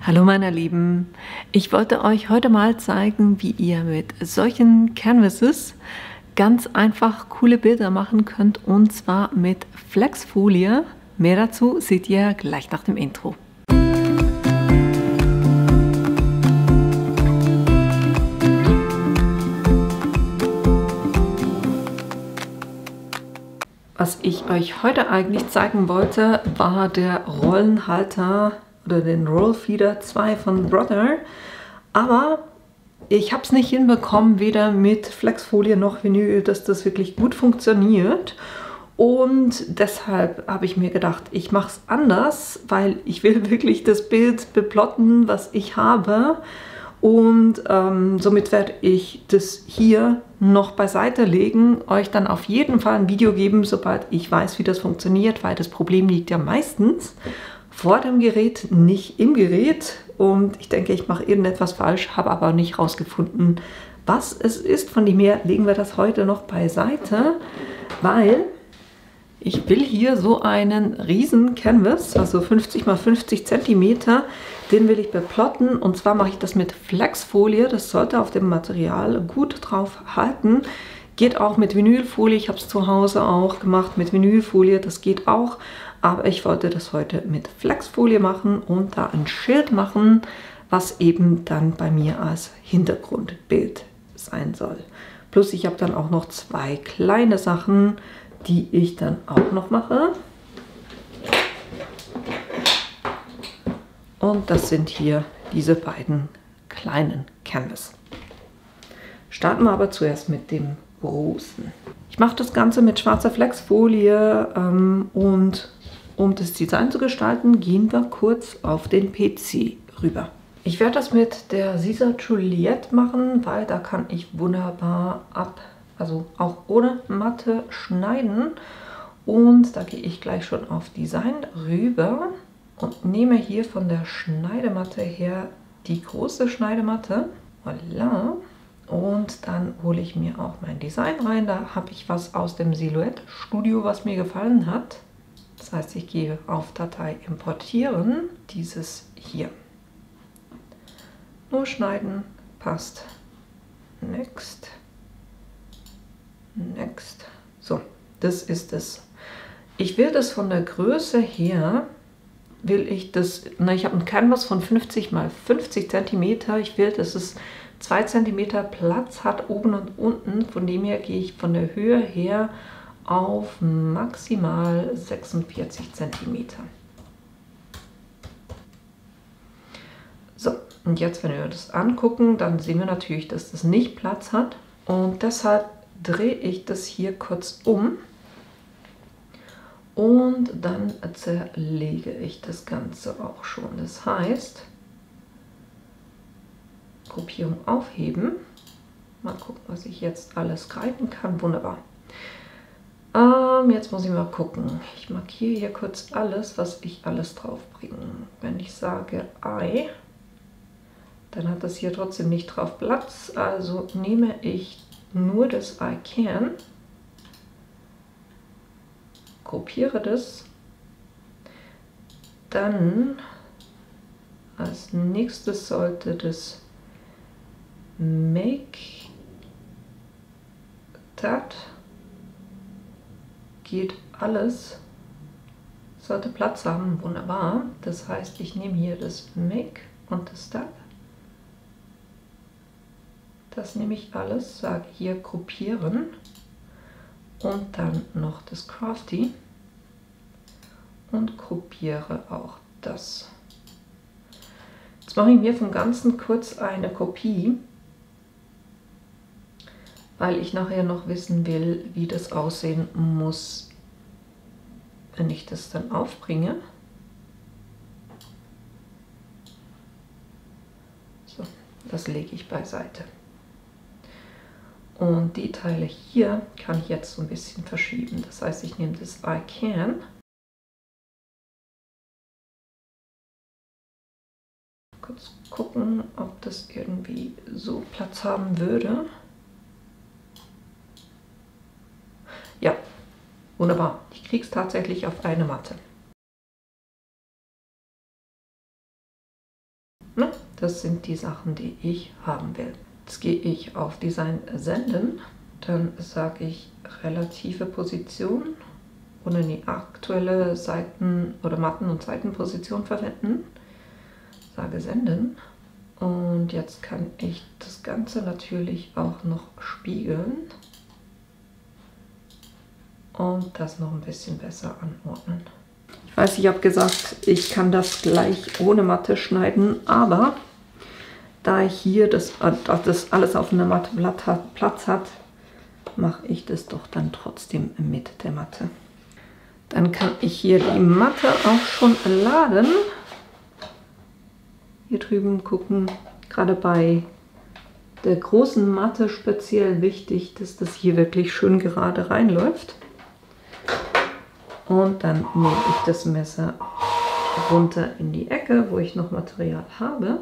Hallo meine Lieben, ich wollte euch heute mal zeigen, wie ihr mit solchen Canvases ganz einfach coole Bilder machen könnt, und zwar mit Flexfolie. Mehr dazu seht ihr gleich nach dem Intro. Was ich euch heute eigentlich zeigen wollte, war der Rollenhalter oder den Rollfeeder 2 von Brother, aber ich habe es nicht hinbekommen, weder mit Flexfolie noch Vinyl, dass das wirklich gut funktioniert. Und deshalb habe ich mir gedacht, ich mache es anders, weil ich will wirklich das Bild beplotten, was ich habe. Und somit werde ich das hier noch beiseite legen, euch dann auf jeden Fall ein Video geben, sobald ich weiß, wie das funktioniert, weil das Problem liegt ja meistens vor dem Gerät, nicht im Gerät. Und ich denke, ich mache irgendetwas falsch, habe aber nicht rausgefunden, was es ist. Von dem her legen wir das heute noch beiseite, weil ich will hier so einen riesen Canvas, also 50 x 50 cm, den will ich beplotten. Und zwar mache ich das mit Flexfolie. Das sollte auf dem Material gut drauf halten. Geht auch mit Vinylfolie. Ich habe es zu Hause auch gemacht mit Vinylfolie. Das geht auch. Aber ich wollte das heute mit Flexfolie machen und da ein Schild machen, was eben dann bei mir als Hintergrundbild sein soll. Plus ich habe dann auch noch zwei kleine Sachen, die ich dann auch noch mache. Und das sind hier diese beiden kleinen Canvas. Starten wir aber zuerst mit dem großen. Ich mache das Ganze mit schwarzer Flexfolie und um das Design zu gestalten, gehen wir kurz auf den PC rüber. Ich werde das mit der Caesar Juliette machen, weil da kann ich wunderbar also auch ohne Matte schneiden. Und da gehe ich gleich schon auf Design rüber und nehme hier von der Schneidematte her die große Schneidematte. Voilà. Und dann hole ich mir auch mein Design rein. Da habe ich was aus dem Silhouette Studio, was mir gefallen hat. Das heißt, ich gehe auf Datei importieren, dieses hier. Nur schneiden, passt. Next. Next. So, das ist es. Ich will das von der Größe her, ich habe ein Canvas von 50 x 50 cm. Ich will, dass es 2 cm Platz hat, oben und unten. Von dem her gehe ich von der Höhe her auf maximal 46 cm. So, und jetzt, wenn wir das angucken, dann sehen wir natürlich, dass das nicht Platz hat. Und deshalb drehe ich das hier kurz um und dann zerlege ich das Ganze auch schon. Das heißt, Gruppierung aufheben. Mal gucken, was ich jetzt alles greifen kann. Wunderbar. Jetzt muss ich mal gucken. Ich markiere hier kurz alles, was ich alles drauf bringe. Wenn ich sage I, dann hat das hier trotzdem nicht drauf Platz. Also nehme ich nur das I can, kopiere das, dann als nächstes sollte das Make that, geht alles, sollte Platz haben, wunderbar. Das heißt, ich nehme hier das Make und das That. Das nehme ich alles, sage hier gruppieren und dann noch das Crafty und gruppiere auch das. Jetzt mache ich mir vom Ganzen kurz eine Kopie, weil ich nachher noch wissen will, wie das aussehen muss, wenn ich das dann aufbringe. So, das lege ich beiseite. Und die Teile hier kann ich jetzt so ein bisschen verschieben. Das heißt, ich nehme das I can. Kurz gucken, ob das irgendwie so Platz haben würde. Ja, wunderbar. Ich kriege es tatsächlich auf eine Matte. Na, das sind die Sachen, die ich haben will. Jetzt gehe ich auf Design senden, dann sage ich relative Position oder die aktuelle Seiten- oder Matten- und Seitenposition verwenden. Sage senden und jetzt kann ich das Ganze natürlich auch noch spiegeln und das noch ein bisschen besser anordnen. Ich weiß, ich habe gesagt, ich kann das gleich ohne Matte schneiden, aber da ich hier das alles auf einer Matte Platz hat, mache ich das doch dann trotzdem mit der Matte. Dann kann ich hier die Matte auch schon laden. Hier drüben gucken, gerade bei der großen Matte speziell wichtig, dass das hier wirklich schön gerade reinläuft. Und dann nehme ich das Messer runter in die Ecke, wo ich noch Material habe.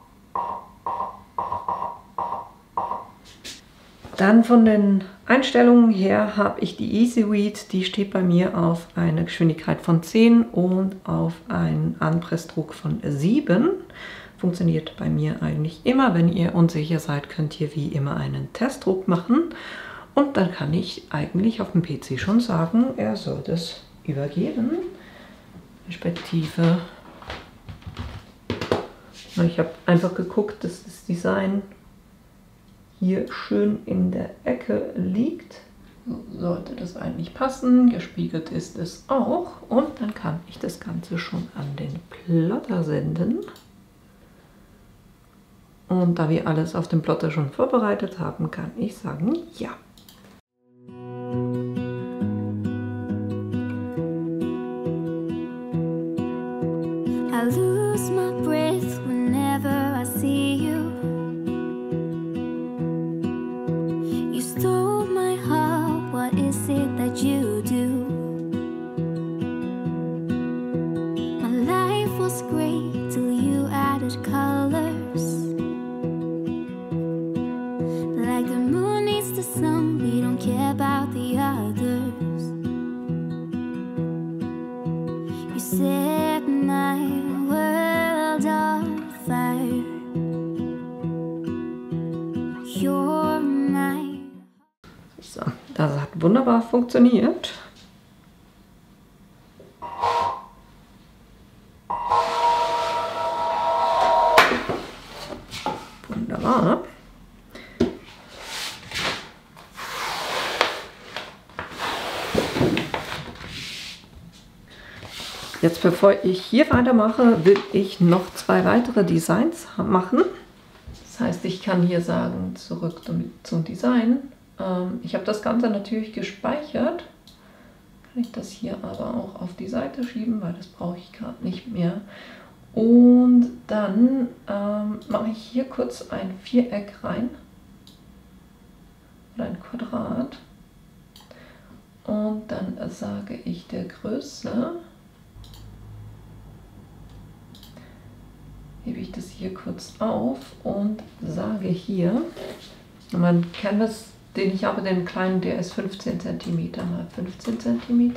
Dann von den Einstellungen her habe ich die EasyRead, die steht bei mir auf eine Geschwindigkeit von 10 und auf einen Anpressdruck von 7. Funktioniert bei mir eigentlich immer. Wenn ihr unsicher seid, könnt ihr wie immer einen Testdruck machen. Und dann kann ich eigentlich auf dem PC schon sagen, er soll das übergeben. Respektive, ich habe einfach geguckt, dass das Design hier schön in der Ecke liegt. Sollte das eigentlich passen, gespiegelt ist es auch. Und dann kann ich das Ganze schon an den Plotter senden. Und da wir alles auf dem Plotter schon vorbereitet haben, kann ich sagen, ja. I lose my breath whenever I see you. You stole my heart, what is it that you do? My life was great till you added colors. Like the moon needs the sun, we don't care about the others. You set my world on fire. You're my... So, das hat wunderbar funktioniert. Wunderbar. Jetzt, bevor ich hier weitermache, will ich noch 2 weitere Designs machen. Das heißt, ich kann hier sagen, zurück zum Design. Ich habe das Ganze natürlich gespeichert. Kann ich das hier aber auch auf die Seite schieben, weil das brauche ich gerade nicht mehr. Und dann mache ich hier kurz ein Viereck rein. Oder ein Quadrat. Und dann sage ich der Größe, hebe ich das hier kurz auf und sage hier, mein Canvas, den ich habe, den kleinen, der ist 15 cm mal 15 cm.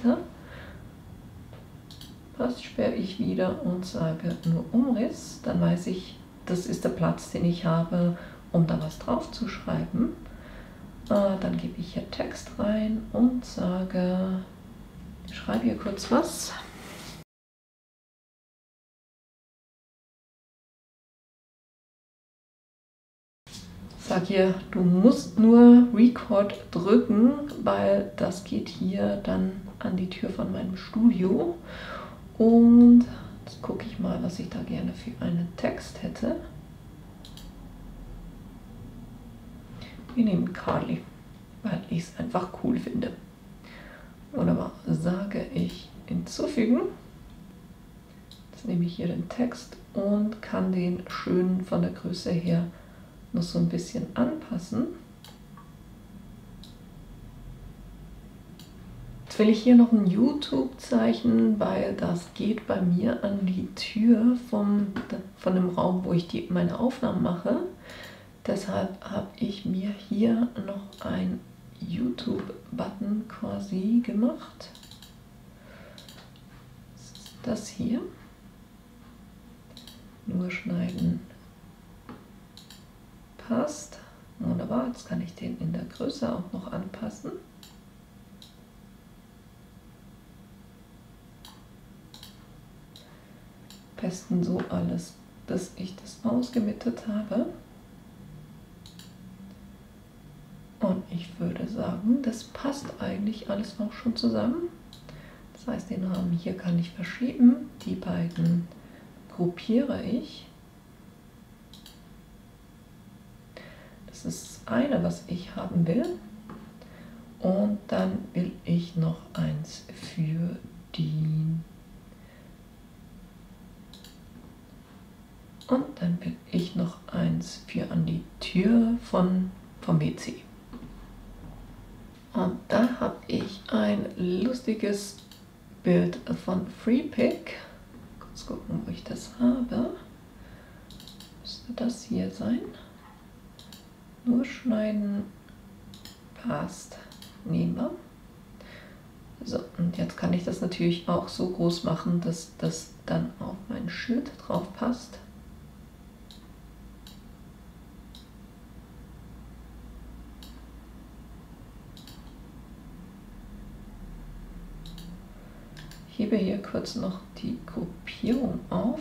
Das sperre ich wieder und sage nur Umriss. Dann weiß ich, das ist der Platz, den ich habe, um da was drauf zu schreiben. Dann gebe ich hier Text rein und sage, ich schreibe hier kurz was. Sag hier, du musst nur Record drücken, weil das geht hier dann an die Tür von meinem Studio. Und jetzt gucke ich mal, was ich da gerne für einen Text hätte. Wir nehmen Carly, weil ich es einfach cool finde. Wunderbar, sage ich hinzufügen. Jetzt nehme ich hier den Text und kann den schön von der Größe her noch so ein bisschen anpassen. Jetzt will ich hier noch ein YouTube-Zeichen, weil das geht bei mir an die Tür von dem Raum, wo ich meine Aufnahmen mache. Deshalb habe ich mir hier noch ein YouTube-Button quasi gemacht. Das ist das hier. Nur schneiden. Passt. Wunderbar, jetzt kann ich den in der Größe auch noch anpassen. Besten so alles, dass ich das ausgemittet habe. Und ich würde sagen, das passt eigentlich alles auch schon zusammen. Das heißt, den Rahmen hier kann ich verschieben. Die beiden gruppiere ich. Das ist das eine, was ich haben will. Und dann will ich noch eins für die. Und dann will ich noch eins für an die Tür vom WC. Und da habe ich ein lustiges Bild von Freepik. Kurz gucken, wo ich das habe. Müsste das hier sein. Nur schneiden. Passt. Nehmen wir. So, und jetzt kann ich das natürlich auch so groß machen, dass das dann auf mein Schild drauf passt. Ich hebe hier kurz noch die Gruppierung auf,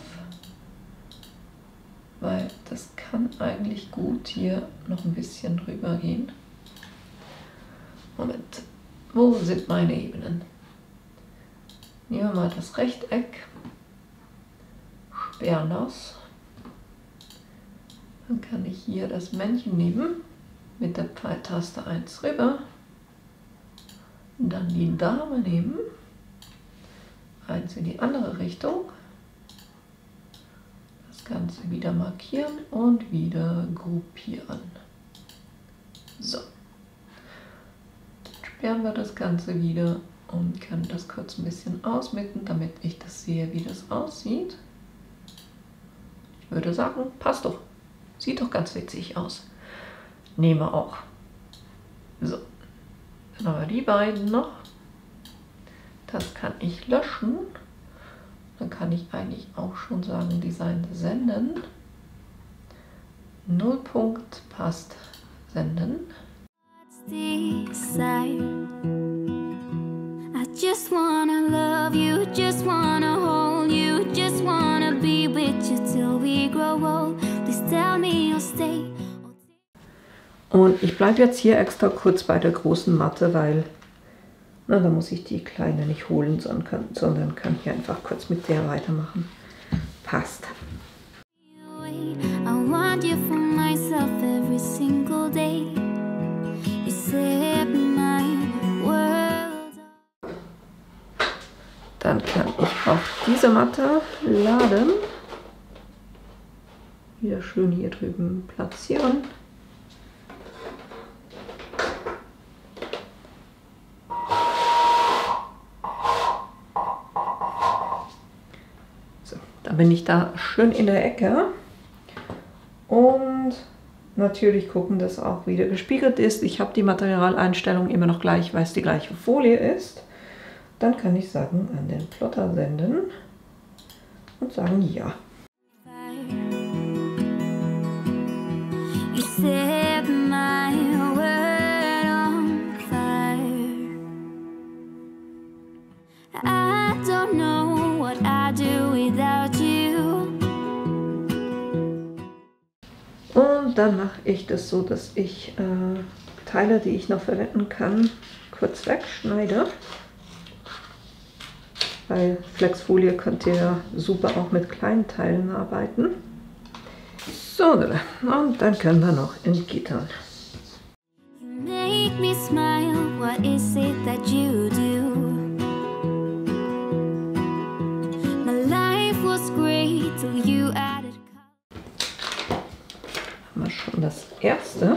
weil das kann eigentlich gut hier noch ein bisschen drüber gehen. Moment, wo sind meine Ebenen? Nehmen wir mal das Rechteck, sperren das. Dann kann ich hier das Männchen nehmen, mit der Pfeiltaste 1 rüber. Und dann die Dame nehmen. Eins in die andere Richtung, das Ganze wieder markieren und wieder gruppieren. So, dann sperren wir das Ganze wieder und können das kurz ein bisschen ausmitten, damit ich das sehe, wie das aussieht. Ich würde sagen, passt doch, sieht doch ganz witzig aus. Nehmen wir auch. So, dann haben wir die beiden noch. Das kann ich löschen. Dann kann ich eigentlich auch schon sagen, Design senden. Nullpunkt passt senden. I just wanna love you, just wanna hold you, just wanna be with you till we grow old. Please tell me you'll stay. Und ich bleibe jetzt hier extra kurz bei der großen Matte, weil da muss ich die kleine nicht holen, sondern kann hier einfach kurz mit der weitermachen. Passt. I want you for myself every single day. You set my world. Dann kann ich auch diese Matte laden. Wieder schön hier drüben platzieren. Dann bin ich da schön in der Ecke und natürlich gucken, dass auch wieder gespiegelt ist. Ich habe die Materialeinstellung immer noch gleich, weil es die gleiche Folie ist. Dann kann ich sagen, an den Plotter senden und sagen ja. You set my world on fire. I don't know what I do without you. Und dann mache ich das so, dass ich Teile, die ich noch verwenden kann, kurz wegschneide. Weil Flexfolie könnt ihr super auch mit kleinen Teilen arbeiten. So, und dann können wir noch entgittern. You make me smile, what is it that you do? My life was great till you added color. Haben wir schon das erste.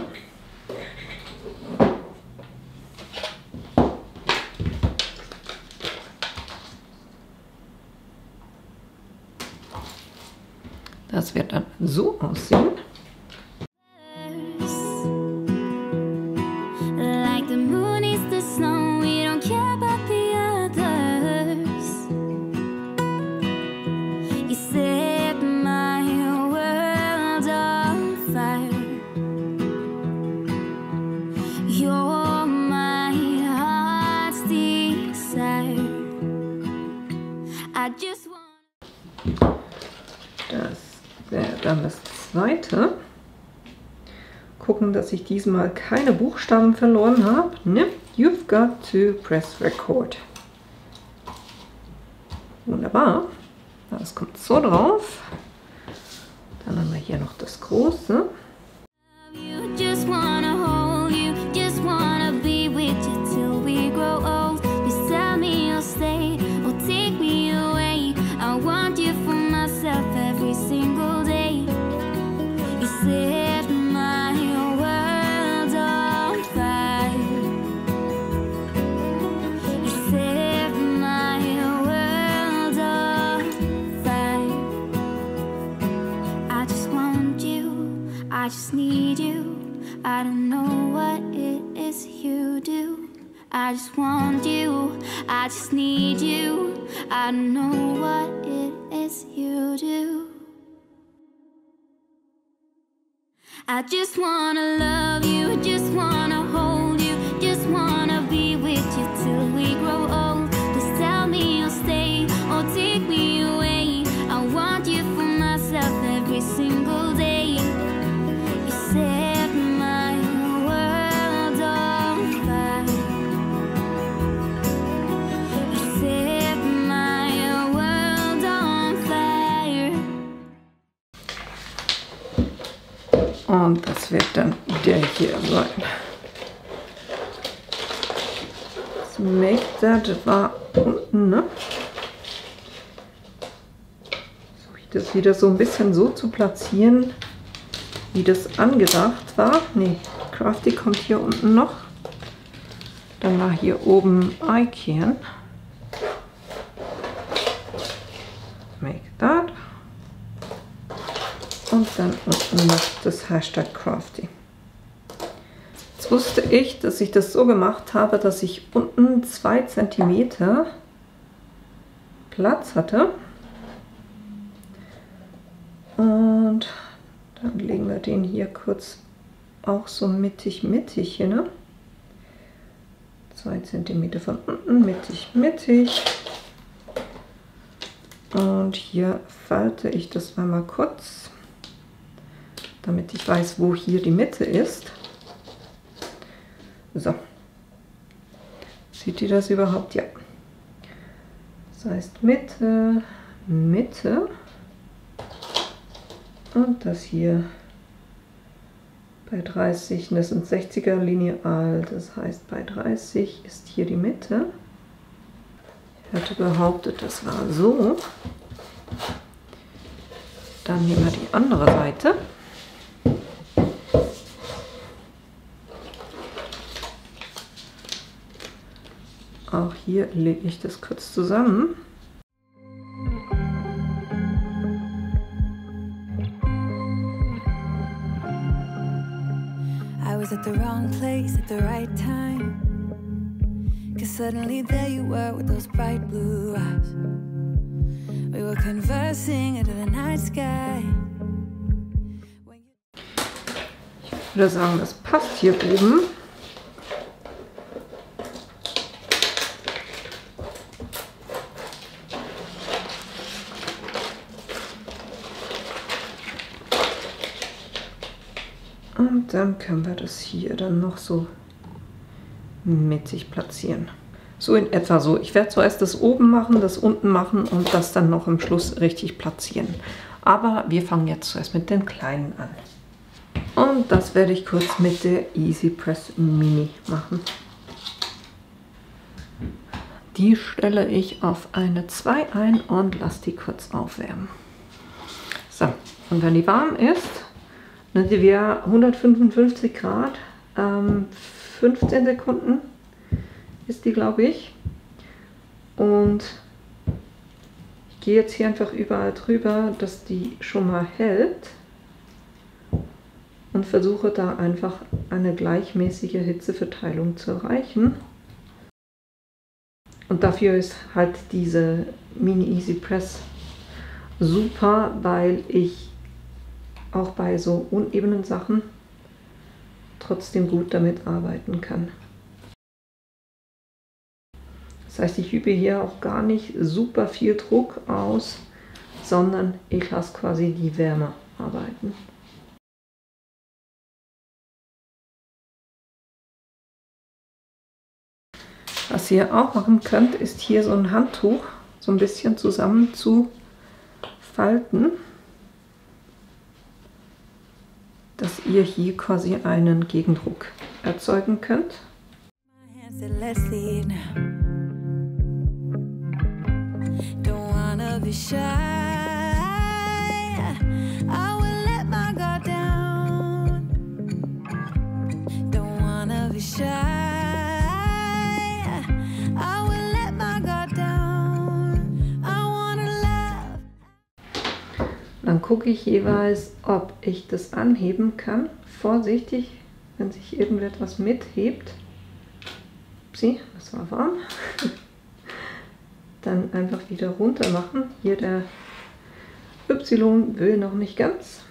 Das wird dann so aussehen. Like the moon is the snow, we don't care about the others. You set my dann das zweite. Gucken, dass ich diesmal keine Buchstaben verloren habe. Ne? You've got to press record. Wunderbar. Das kommt so drauf. Dann haben wir hier noch das große. I just need you. I don't know what it is you do. I just want you. I just need you. I don't know what it is you do. I just wanna love you. Just wanna hold you. Just wanna be with you till we grow old. Just tell me you'll stay or take me away. I want you for myself every single day. Set my world on fire. You set my world on fire. Und das wird dann der hier sein. Das Make That war unten, ne? Versuche ich das wieder so ein bisschen so zu platzieren, wie das angedacht war. Ne, Crafty kommt hier unten noch. Dann war hier oben Icon. Make That. Und dann unten noch das Hashtag Crafty. Jetzt wusste ich, dass ich das so gemacht habe, dass ich unten 2 cm Platz hatte. Und dann legen wir den hier kurz auch so mittig hin. Ne? 2 cm von unten, mittig. Und hier falte ich das einmal kurz, damit ich weiß, wo hier die Mitte ist. So. Seht ihr das überhaupt? Ja. Das heißt Mitte. Und das hier bei 30, das sind 60er lineal, das heißt bei 30 ist hier die Mitte. Ich hatte behauptet, das war so. Dann nehmen wir die andere Seite. Auch hier lege ich das kurz zusammen. I was at the wrong place at the right time, 'cause suddenly there you were with those bright blue eyes. We were conversing into the night sky. Ich würde sagen, das passt hier oben. Und dann können wir das hier dann noch so mittig platzieren. So in etwa so. Ich werde zuerst das oben machen, das unten machen und das dann noch im Schluss richtig platzieren. Aber wir fangen jetzt zuerst mit den kleinen an. Und das werde ich kurz mit der Easy Press Mini machen. Die stelle ich auf eine 2 ein und lasse die kurz aufwärmen. So, und wenn die warm ist, dann sind wir 155 Grad, 15 Sekunden ist die, glaube ich. Und ich gehe jetzt hier einfach überall drüber, dass die schon mal hält. Und versuche da einfach eine gleichmäßige Hitzeverteilung zu erreichen. Und dafür ist halt diese Mini Easy Press super, weil ich auch bei so unebenen Sachen trotzdem gut damit arbeiten kann. Das heißt, ich übe hier auch gar nicht super viel Druck aus, sondern ich lasse quasi die Wärme arbeiten. Was ihr auch machen könnt, ist hier so ein Handtuch so ein bisschen zusammen zu falten, dass ihr hier quasi einen Gegendruck erzeugen könnt. Dann gucke ich jeweils, ob ich das anheben kann. Vorsichtig, wenn sich irgendetwas mithebt. Upsi, das war warm. Dann einfach wieder runter machen. Hier der Y will noch nicht ganz.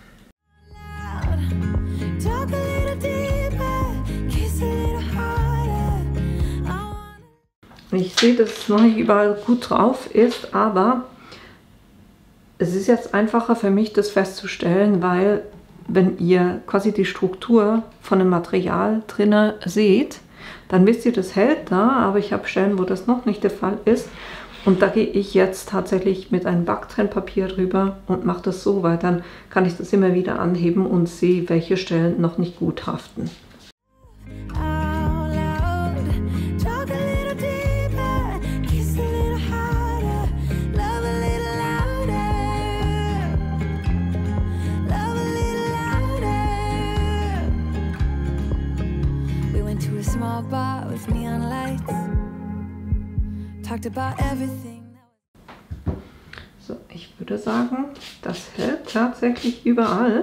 Ich sehe, dass es noch nicht überall gut drauf ist, aber es ist jetzt einfacher für mich, das festzustellen, weil wenn ihr quasi die Struktur von dem Material drinne seht, dann wisst ihr, das hält da, aber ich habe Stellen, wo das noch nicht der Fall ist. Und da gehe ich jetzt tatsächlich mit einem Backtrennpapier drüber und mache das so, weil dann kann ich das immer wieder anheben und sehe, welche Stellen noch nicht gut haften. So, ich würde sagen, das hält tatsächlich überall.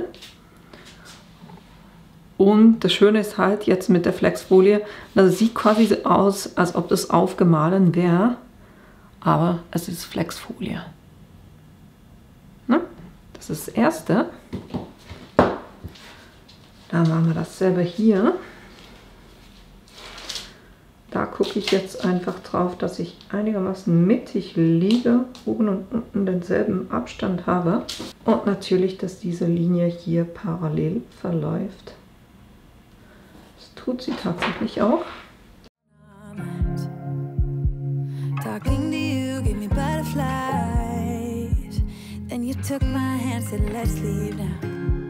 Und das Schöne ist halt jetzt mit der Flexfolie, das sieht quasi so aus, als ob das aufgemahlen wäre, aber es ist Flexfolie. Ne? Das ist das Erste. Dann machen wir dasselbe hier. Da gucke ich jetzt einfach drauf, dass ich einigermaßen mittig liege, oben und unten denselben Abstand habe. Und natürlich, dass diese Linie hier parallel verläuft. Das tut sie tatsächlich auch. Talking to you gave me butterflies. Then you took my hand, said let's leave now.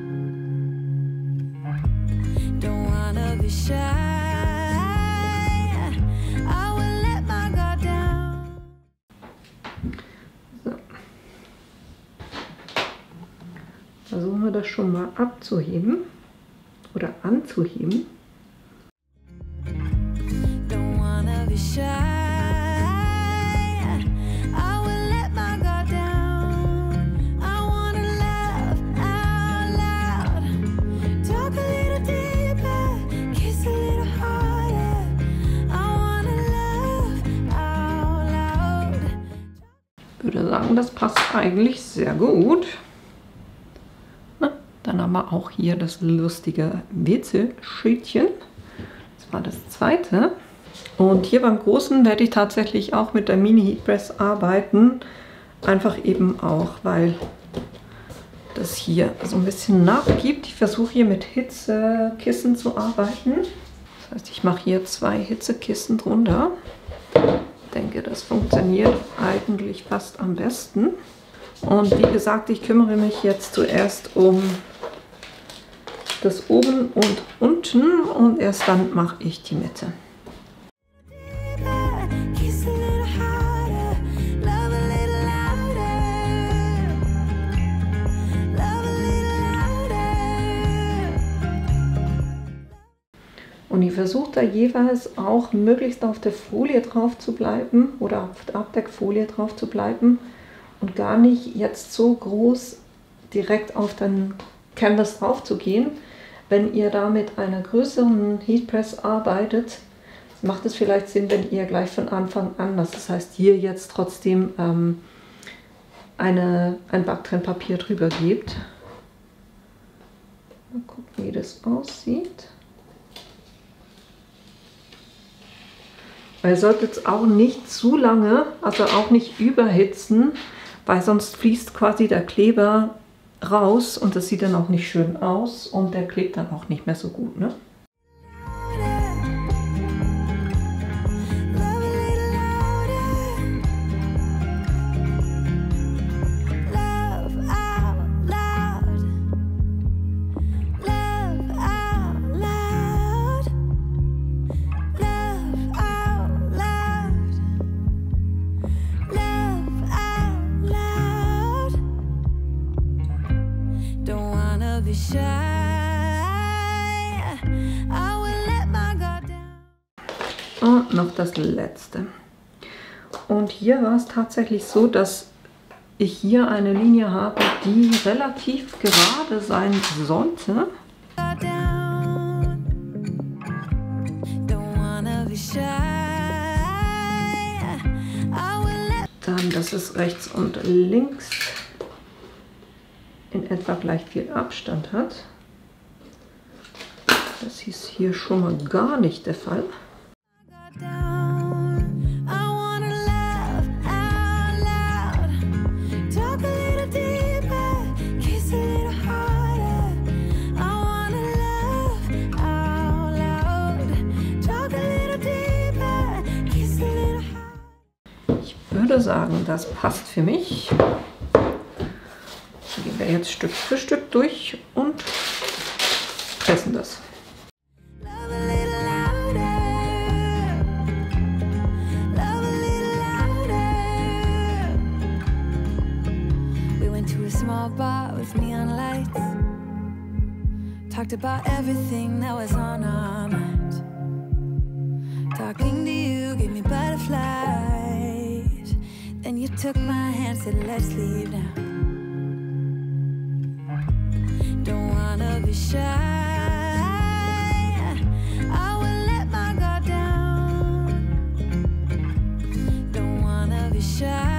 Don't wanna be shy. Versuchen wir das schon mal abzuheben oder anzuheben. Ich würde sagen, das passt eigentlich sehr gut. Dann haben wir auch hier das lustige WC-Schildchen. Das war das zweite. Und hier beim großen werde ich tatsächlich auch mit der Mini Heat Press arbeiten. Einfach eben auch, weil das hier so ein bisschen nachgibt. Ich versuche hier mit Hitzekissen zu arbeiten. Das heißt, ich mache hier 2 Hitzekissen drunter. Ich denke, das funktioniert eigentlich fast am besten. Und wie gesagt, ich kümmere mich jetzt zuerst um das oben und unten und erst dann mache ich die Mitte. Und ich versuche da jeweils auch möglichst auf der Folie drauf zu bleiben oder auf der Abdeckfolie drauf zu bleiben und gar nicht jetzt so groß direkt auf den Canvas drauf zu gehen. Wenn ihr da mit einer größeren Heat Press arbeitet, macht es vielleicht Sinn, wenn ihr gleich von Anfang an, das heißt hier jetzt trotzdem ein Backtrennpapier drüber gebt. Mal gucken, wie das aussieht. Weil ihr solltet es auch nicht zu lange, also auch nicht überhitzen, weil sonst fließt quasi der Kleber raus und das sieht dann auch nicht schön aus und der klebt dann auch nicht mehr so gut, ne? Und noch das letzte. Und hier war es tatsächlich so, dass ich hier eine Linie habe, die relativ gerade sein sollte. Dann, dass es rechts und links in etwa gleich viel Abstand hat. Das ist hier schon mal gar nicht der Fall. Ich würde sagen, das passt für mich. Gehen wir jetzt Stück für Stück durch und pressen das. Talked about everything that was on our mind. Talking to you gave me butterflies. Then you took my hand, said let's leave now. Don't wanna be shy. I will let my guard down. Don't wanna be shy.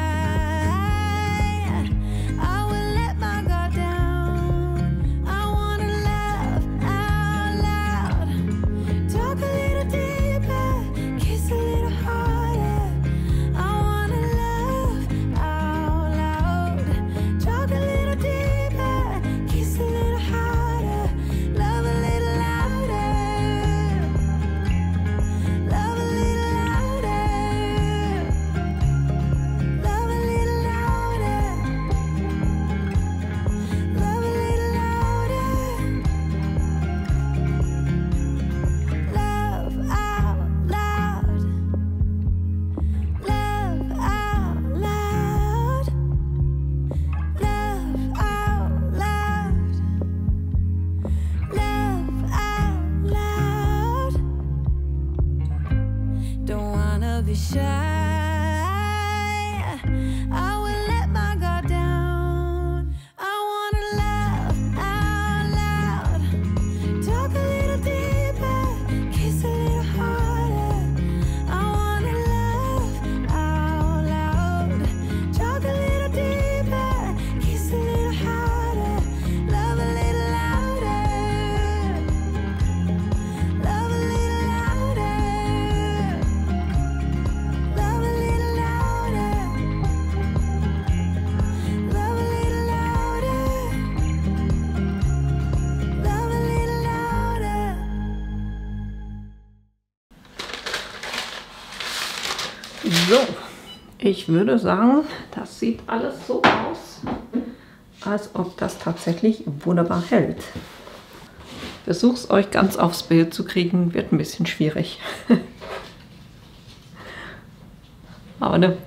So, ich würde sagen, das sieht alles so aus, als ob das tatsächlich wunderbar hält. Versuch's euch ganz aufs Bild zu kriegen, wird ein bisschen schwierig. Aber ne,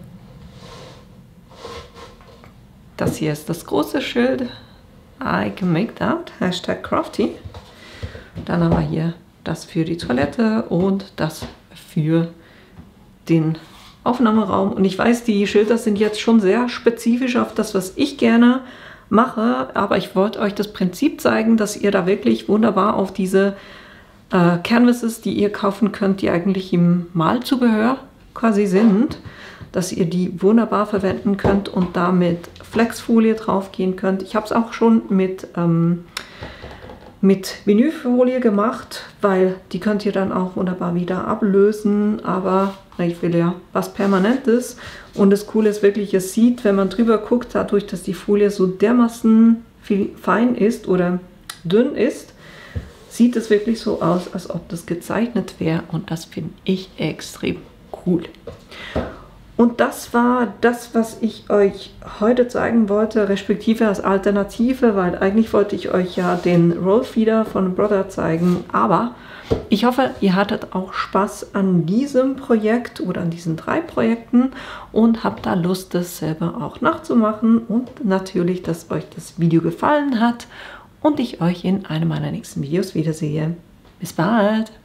das hier ist das große Schild. I can make that, #crafty. Dann haben wir hier das für die Toilette und das für den Aufnahmeraum. Und ich weiß, die Schilder sind jetzt schon sehr spezifisch auf das, was ich gerne mache, aber ich wollte euch das Prinzip zeigen, dass ihr da wirklich wunderbar auf diese Canvases, die ihr kaufen könnt, die eigentlich im Malzubehör quasi sind, dass ihr die wunderbar verwenden könnt und da mit Flexfolie drauf gehen könnt. Ich habe es auch schon mit Vinylfolie gemacht, weil die könnt ihr dann auch wunderbar wieder ablösen, aber ich will ja was Permanentes und das Coole ist wirklich, es sieht, wenn man drüber guckt, dadurch, dass die Folie so dermaßen fein ist oder dünn ist, sieht es wirklich so aus, als ob das gezeichnet wäre und das finde ich extrem cool. Und das war das, was ich euch heute zeigen wollte, respektive als Alternative, weil eigentlich wollte ich euch ja den Rollfeeder von Brother zeigen, aber ich hoffe, ihr hattet auch Spaß an diesem Projekt oder an diesen 3 Projekten und habt da Lust, das selber auch nachzumachen und natürlich, dass euch das Video gefallen hat und ich euch in einem meiner nächsten Videos wiedersehe. Bis bald!